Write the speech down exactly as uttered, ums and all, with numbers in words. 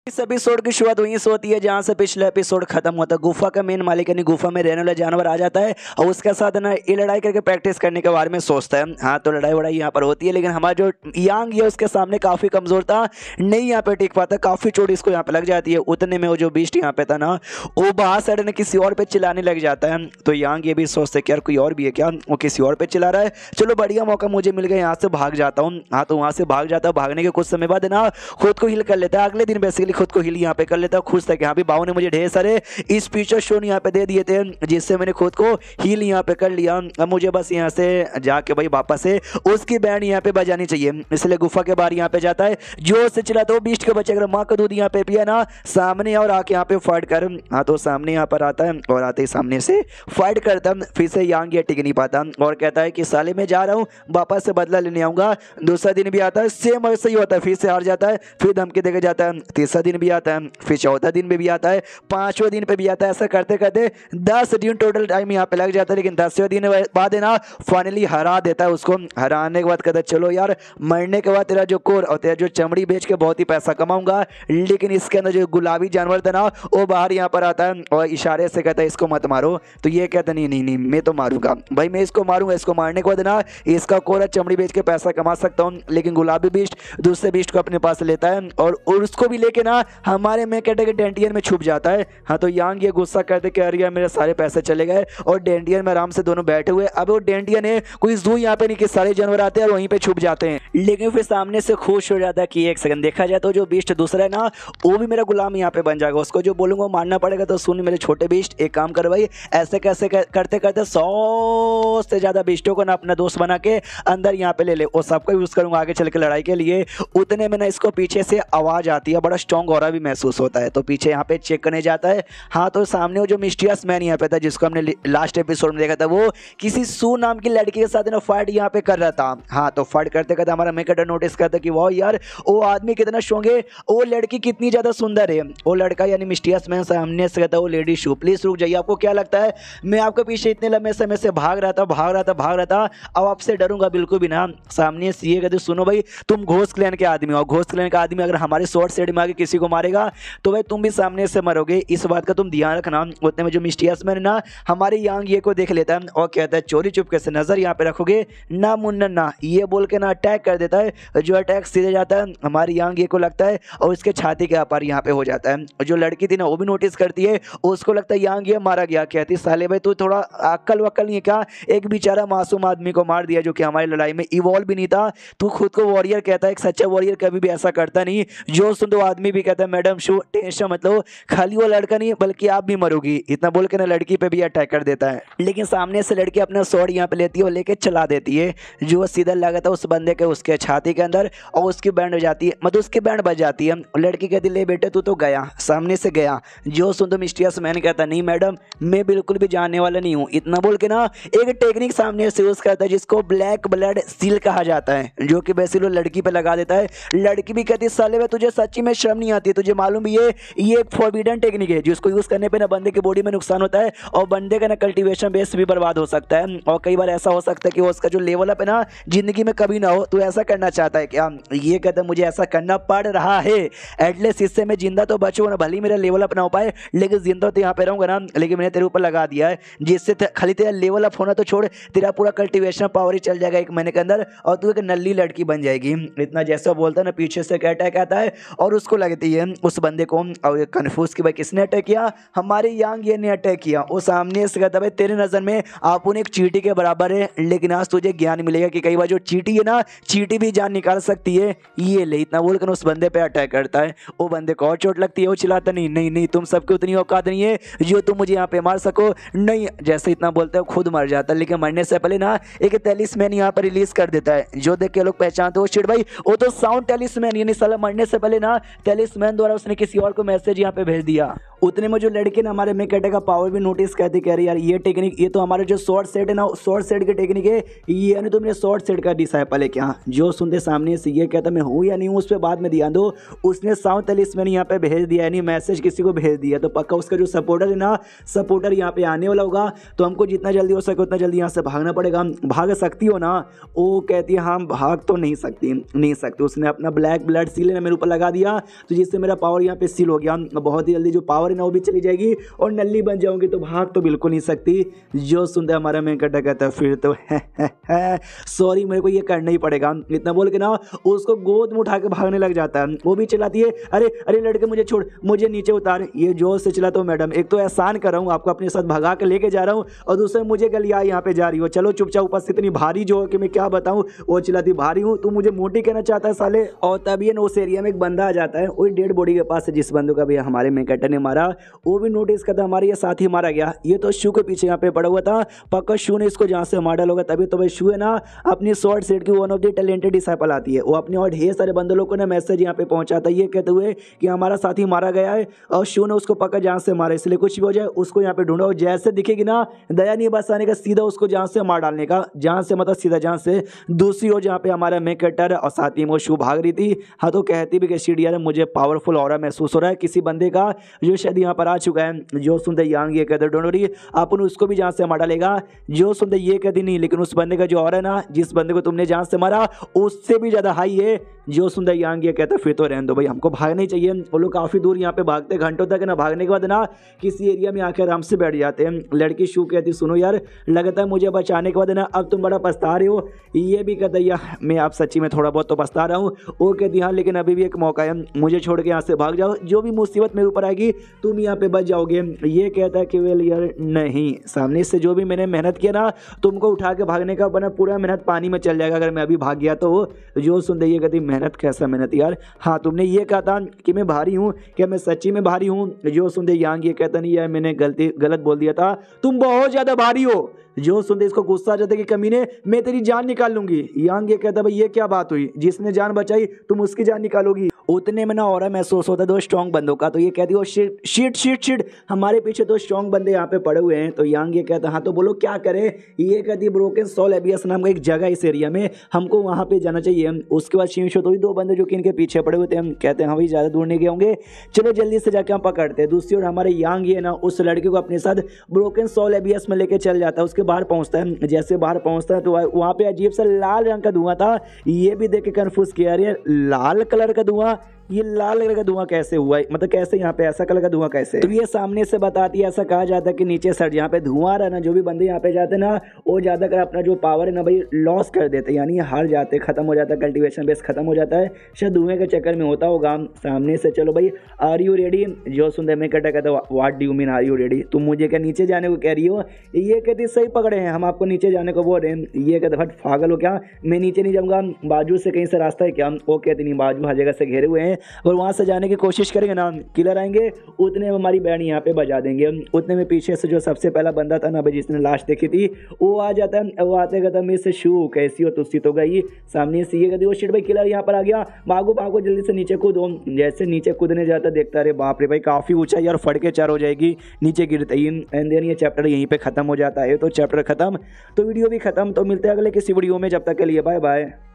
इस एपिसोड की शुरुआत वहीं से होती है जहां से पिछला एपिसोड खत्म होता है। गुफा का मेन मालिक यानी गुफा में रहने वाला जानवर आ जाता है और उसके साथ ना ये लड़ाई करके प्रैक्टिस करने के बारे में सोचता है। हाँ, तो लड़ाई वड़ाई यहाँ पर होती है, लेकिन हमारा जो यांग है उसके सामने काफ़ी कमज़ोर था, नहीं यहाँ पे टिक पाता, काफ़ी चोट इसको यहाँ पे लग जाती है। उतने में वो जो बीस्ट यहाँ पे था ना, वो बाहर साइड ने किसी और पे चिल्लाने लग जाता है। तो यांग ये भी सोचते कि यार कोई और भी है क्या, वो किसी और पे चिल्ला रहा है, चलो बढ़िया मौका मुझे मिल गया, यहाँ से भाग जाता हूँ। हाँ, तो वहाँ से भाग जाता है। भागने के कुछ समय बाद ना खुद को हील कर लेता है। अगले दिन बेसिकली खुद को हील यहाँ पे कर लेता है। खुश था कि हाँ भी बाऊ ने मुझे ढेर सारे इस फीचर शोन यहाँ पे दे दिए थे, जिससे मैंने खुद को हील यहाँ पे कर लिया। अब मुझे बस यहाँ से जाके भाई वापस से उसकी बैंड यहाँ पे बजानी चाहिए। इसलिए गुफा के बाहर यहाँ पे जाता है, जोर से चिल्लाता है बीस्ट के बच्चे, अगर माँ का दूध यहाँ पे पिया ना सामने और आके यहाँ पे फाइट कर। हाँ, तो सामने यहाँ पर आता है और आते ही सामने से फाइट करता। फिर से यांग ये टिक नहीं पाता और कहता है कि साले मैं जा रहा हूँ, वापस से बदला लेने आऊंगा। दूसरा दिन भी आता है, सेम वैसे ही होता है, फिर से हार जाता है, फिर धमकी देके जाता है। तीसरा दिन भी आता है, फिर चौथा दिन पे भी आता है, पांचवें दिन पे भी आता है। ऐसा करते करते दस दिन टोटल टाइम यहाँ पे लग जाता है। लेकिन दसवें दिन बाद है ना फाइनली हरा देता है उसको। हराने के बाद कहता है चलो यार, मरने के बाद तेरा जो कोर और तेरा जो चमड़ी बेच के बहुत ही पैसा कमाऊंगा। लेकिन इसके अंदर जो गुलाबी जानवर था ना वो बाहर यहाँ पर आता है और इशारे से कहता है इसको मत मारो। तो ये कहता नहीं नहीं नहीं मैं तो मारूंगा भाई, मैं इसको मारूंगा। इसको मारने के बाद ना इसका कोर चमड़ी बेच के पैसा कमा सकता हूँ। लेकिन गुलाबी बीस्ट दूसरे बीस्ट को अपने पास लेता है और उसको भी लेके ना हमारे में कहते कि डेंटियन में छुप जाता है। हाँ, तो यांग ये गुस्सा करते कि अरे यार मेरे सारे पैसे चले गए, और डेंटियन में आराम से दोनों बैठे हुए। अब वो डेंटियन है, कोई जू यहाँ पे नहीं कि सारे जानवर आते हैं और वहीं पे छुप जाते हैं। लेकिन फिर सामने से खुश हो जाता है कि एक सेकंड देखा जाए तो जो बीस्ट दूसरा है ना वो भी मेरा गुलाम यहाँ पे बन जाएगा, उसको जो बोलूंगा मानना पड़ेगा। तो सुन मेरे छोटे बीस्ट, एक काम कर भाई, ऐसे कैसे करते करते सौ से ज्यादा बीस्टों को ना अपना दोस्त बना के अंदर यहाँ पे ले ले, और सबको यूज करूंगा आगे चल के लड़ाई के लिए। उतने में ना इसको पीछे से आवाज आती है, बड़ा स्ट्रॉन्ग और भी महसूस होता है। तो पीछे यहाँ पे चेक करने जाता है। हाँ, तो सामने वो जो मिस्टीरियस मैन यहाँ पे था जिसको हमने लास्ट एपिसोड में देखा था, वो किसी सू नाम की लड़की के साथ ना फाइट यहाँ पे कर रहा था। हाँ, तो फाइट करते करते हमारा मेकटर नोटिस करता कि वाह यार वो आदमी कितना स्ट्रॉन्ग है, वो लड़की कितनी ज्यादा सुंदर है। वो लड़का यानी मिस्टीरियस मैन सामने से कहता है वो लेडी शू प्लीज रुक जाइए, आपको क्या लगता है मैं आपके पीछे इतने लंबे समय से भाग रहा था भाग रहा था भाग रहा था अब आपसे डरूंगा बिल्कुल भी ना। सामने से ये कहते सुनो भाई, तुम घोस्ट क्लैन के आदमी हो, घोस्ट क्लैन का आदमी अगर हमारे शॉर्ट साइड में आके किसी को मारेगा तो भाई तुम भी सामने से मरोगे, इस बात का तुम ध्यान रखना। उतने में जो मिस्टीरियस मैन ना हमारे यांग ये को देख लेता है और कहता है चोरी चुपके से नजर यहाँ पे रखोगे ना मुन्नन ना, ये बोल के ना अटैक कर देता है। जो अटैक सीधे जाता है हमारी यांग ये को लगता है और उसके छाती के ऊपर यहाँ पे हो जाता है। और जो लड़की थी ना वो भी नोटिस करती है, उसको लगता है यांग ये मारा गया। कहती साले भाई तू थोड़ा अक्ल वक्ल नहीं क्या, एक बेचारा मासूम आदमी को मार दिया जो कि हमारी लड़ाई में इवॉल्व भी नहीं था। तू खुद को वॉरियर कहता है, एक सच्चा वॉरियर कभी भी ऐसा करता नहीं। जो सुन तो आदमी भी कहता है मैडम शू टेंशन मतलब खाली वो लड़का नहीं बल्कि आप भी मरोगी, इतना बोल के ना लड़की पे भी अटैक कर देता है। लेकिन सामने से लड़की अपना स्वॉर्ड यहाँ पे लेती है और लेके चला देती है, जो सीधा लगा था उस बंदे के उसके छाती के अंदर, और उसकी बैंड बज जाती है, मतलब उसकी बैंड बज जाती है। लड़की कहती ले बेटे तू तो गया, सामने से गया। जो सुन तो मिस्टीरियस मैन कहता नहीं मैडम मैं बिल्कुल भी जानने वाला नहीं हूँ, इतना बोल के ना एक टेक्निक सामने से यूज करता है जिसको ब्लैक ब्लड सील कहा जाता है, जो कि बेसिकली लड़की पे लगा देता है। लड़की भी कहती साले में तुझे सच्ची में शर्म नहीं आती, तुझे मालूम भी है ये एक फॉरबिडन टेक्निक है जिसको यूज करने पे ना बंदे की बॉडी में नुकसान होता है और बंदे का ना कल्टीवेशन बेस भी बर्बाद हो सकता है। और कई बार ऐसा हो सकता है कि उसका जो लेवल अप है ना जिंदगी में कभी ना हो। तो ऐसा करना चाहता है क्या, ये कहता है मुझे ऐसा करना पड़ रहा है, एटलीस्ट इससे मैं जिंदा तो बचूँ ना, भले मेरा लेवल अप ना हो पाए लेकिन जिंदा तो यहाँ पे रहूंगा ना। लेकिन मैंने तेरे ऊपर लगा दिया है जिससे खाली तेरा लेवल अप होना तो छोड़, तेरा पूरा कल्टीवेशन पावर ही चल जाएगा एक महीने के अंदर और तू एक नल्ली लड़की बन जाएगी। इतना जैसा बोलता है ना पीछे से अटैक आता है और उसको लगती है उस बंदे को, और कन्फ्यूज कि भाई किसने अटैक किया, हमारे यांग ये ने अटैक किया। वो सामने से कहता भाई तेरे नजर में आपुन एक चींटी के बराबर है, लेकिन आज तुझे ज्ञान मिलेगा कि कई बार जो चींटी है ना चींटी भी जान निकाल सकती है, ये ले। इतना बोलकर उस बंदे पे अटैक करता है। वो बंदे को और चोट लगती है, वो चिल्लाता नहीं नहीं नहीं तुम सबकी उतनी औकात नहीं है जो तुम मुझे यहाँ पे मार सको, नहीं। जैसे इतना बोलता है खुद मर जाता है, लेकिन मरने से पहले ना एक टेलिस्मैन यहाँ पर रिलीज कर देता है, जो देख के लोग पहचानते हो शिट भाई वो तो साउंड टेलिस्मैन, यानी साला मरने से पहले ना टेलिस्मैन द्वारा उसने किसी और को मैसेज यहाँ पे भेज दिया। उतने में जो लड़के ने हमारे में कटे का पावर भी नोटिस करते कह रहे यार ये टेक्निक, ये तो हमारे जो शॉर्ट सेट है ना, शॉर्ट सेट की टेक्निक है, ये यानी तो मेरे शॉर्ट सेट का डिसाइपल है क्या। जो सुनते सामने से ये कहता मैं हूँ या नहीं हूँ उस पर बाद में ध्यान दो। उसने साउथ एलिस मैंने यहाँ पे भेज दिया, यानी मैसेज किसी को भेज दिया, तो पक्का उसका जो सपोर्टर है ना, सपोर्टर यहाँ पे आने वाला होगा। तो हमको जितना जल्दी हो सके उतना जल्दी यहाँ से भागना पड़ेगा। भाग सकती हो ना, वो कहती है हाँ भाग तो नहीं सकती, नहीं सकती। उसने अपना ब्लैक ब्लड सील मेरे ऊपर लगा दिया, तो जिससे मेरा पावर यहाँ पे सील हो गया। बहुत ही जल्दी जो पावर है ना वो भी चली जाएगी और नल्ली बन जाऊंगी, तो भाग तो बिल्कुल नहीं सकती। जो सुनते हमारा मैं कटा कहता है फिर तो सॉरी मेरे को ये करना ही पड़ेगा। इतना बोल के ना उसको गोद में उठा के भागने लग जाता है। वो भी चिल्लाती है अरे अरे लड़के मुझे छोड़, मुझे नीचे उतार। ये जोर से चिल्लाता हूँ मैडम एक तो एहसान कर रहा हूँ, आपको अपने साथ भगा के लेके जा रहा हूँ, और दूसरे मुझे गलिया यहाँ पे जा रही हो। चलो चुपचाप, ऊपर से इतनी भारी जो है कि मैं क्या बताऊँ। वो चिल्लाती भारी हूँ, तू मुझे मोटी कहना चाहता है साले। और तभी उस एरिया में एक बंदा आ जाता है, वही डेड बॉडी के पास से जिस बंदे का भी हमारे में कटर ने मारा। वो भी नोटिस करता हमारे ये साथी मारा गया। ये तो शू के पीछे यहाँ पे पड़ा हुआ था, पक्का शू ने इसको जहाँ से मार डाला होगा। तभी तो भाई शू है ना अपनी शॉर्ट सेट की one of the talented disciple आती है, वो अपने और ढेर सारे बंदे लोगों को ना मैसेज यहाँ पे पहुंचाता है ये कहते हुए कि हमारा साथी मारा गया है, और शू ने उसको पक्का जहाँ से मारा, इसलिए कुछ भी हो जाए उसको यहाँ पे ढूंढो। और जैसे दिखेगी ना दया नहीं बसाने का, सीधा उसको जहाँ से मार डालने का, जहाँ से मतलब सीधा जहाँ से दूसरी ओर जहाँ पे हमारा मैं कटर और साथी में वो शू भाग रही थी। हाँ तो कहती भी कि सीढ़िया मुझे पावरफुल ऑरा महसूस हो रहा है किसी बंदे का जो शायद यहाँ पर आ चुका है। जो सुनते यांग ये कहते डोंट वरी अपन उसको भी जहाँ से मार डालेगा। जो सुनते ये कहती नहीं, लेकिन उस बंदे का जो ऑरा है ना, जिस बंदे को तुमने जहाँ से मारा उससे भी ज़्यादा हाई है। जो सुंदर यांग ये कहता फिर तो रहने दो भाई, हमको भागना ही चाहिए। वो लोग काफ़ी दूर यहाँ पे भागते घंटों तक ना, भागने के बाद ना किसी एरिया में आकर आराम से बैठ जाते हैं। लड़की शू कहती सुनो यार लगता है मुझे बचाने के बाद ना अब तुम बड़ा पछता रहे हो। ये भी कहता यार मैं आप सच्ची में थोड़ा बहुत तो पछता रहा हूँ। वो कहती हाँ लेकिन अभी भी एक मौका है, मुझे छोड़ के यहाँ से भाग जाओ, जो भी मुसीबत मेरे ऊपर आएगी तुम यहाँ पे बच जाओगे। ये कहता है कि वेल यार नहीं, सामने से जो भी मैंने मेहनत किया ना तुमको उठा के भागने का, बना पूरा मेहनत पानी में चल जाएगा अगर मैं अभी भाग गया तो। जो सुनते ये कहती मेहनत कैसा मेहनत यार, हाँ तुमने ये कहा था कि मैं भारी हूँ, क्या मैं सच्ची में भारी हूँ। जो सुनते यांग ये कहता नहीं यार मैंने गलती गलत बोल दिया था, तुम बहुत ज़्यादा भारी हो। जो सुनते इसको गुस्सा आ जाता है कि कमीने मैं तेरी जान निकाल लूंगी। यांग ये कहता भाई ये क्या बात हुई, जिसने जान बचाई तुम उसकी जान निकालोगी। उतने में ना और महसूस होता है दो स्ट्रॉन्ग बंदों का, तो ये कहती है शिट शिट शिट शिट हमारे पीछे दो स्ट्रॉन्ग बंदे यहाँ पे पड़े हुए हैं। तो यांग ये कहता हाँ तो बोलो क्या करे। ये कहती है ब्रोकन सोल एबियस नाम का एक जगह इस एरिया में, हमको वहाँ पे जाना चाहिए। उसके बाद शीशो तो भी दो बंदे जो कि इनके पीछे पड़े हुए थे, हम कहते हैं हाँ भाई ज़्यादा दूर नहीं गए होंगे, चलो जल्दी से जाके हम पकड़ते हैं। दूसरी ओर हमारे यांग ये ना उस लड़के को अपने साथ ब्रोकन सोल एबियस में लेके चल जाता है। उसके बाहर पहुँचता है, जैसे बाहर पहुँचता है तो वहाँ पे अजीब सा लाल रंग का धुआं था। ये भी देख के कन्फ्यूज किया यार लाल कलर का धुआं, ये लाल कलर का धुआं कैसे हुआ है, मतलब कैसे यहाँ पे ऐसा कलर का धुआं कैसे। तो ये सामने से बताती है, ऐसा कहा जाता है कि नीचे सर जहाँ पे धुआं रहा ना, जो भी बंदे यहाँ पे जाते ना वो ज्यादातर अपना जो पावर है ना भाई लॉस कर देते, यानी हार जाते, खत्म हो जाता है, कल्टीवेशन बेस खत्म हो जाता है, शायद धुएं के चक्कर में होता होगा। सामने से चलो भाई आर यू रेडी। जो सुंदर मैं कहता कहता what do you mean are you ready, तुम मुझे क्या नीचे जाने को कह रही हो। ये कहती सही पकड़े हैं हम आपको नीचे जाने को बोल रहे हैं। ये कहते हट पागल हो क्या, मैं नीचे नहीं जाऊँगा, बाजू से कहीं से रास्ता है क्या। वो कहती नहीं बाजू हर जगह से घेरे हुए हैं, और वहाँ से जाने की कोशिश करेंगे ना किलर आएंगे, उतने में हमारी बैंड यहाँ पे बजा देंगे। उतने में पीछे से जो सबसे पहला बंदा था ना भाई जिसने लाश देखी थी वो आ जाता है। वो आते कहता मैं से शू कैसी हो तुस्सी तो गई। सामने से ये कहती वो शिट भाई किलर यहाँ पर आ गया, भागो भागो जल्दी से नीचे कूदो। जैसे नीचे कूदने जाता देखता अरे बाप रे भाई काफ़ी ऊंचा यार, फट के चार हो जाएगी नीचे गिरते ही। एंड देन ये चैप्टर यहीं पे खत्म हो जाता है। तो चैप्टर खत्म तो वीडियो भी खत्म। तो मिलते हैं अगले किसी वीडियो में, जब तक के लिए बाय बाय।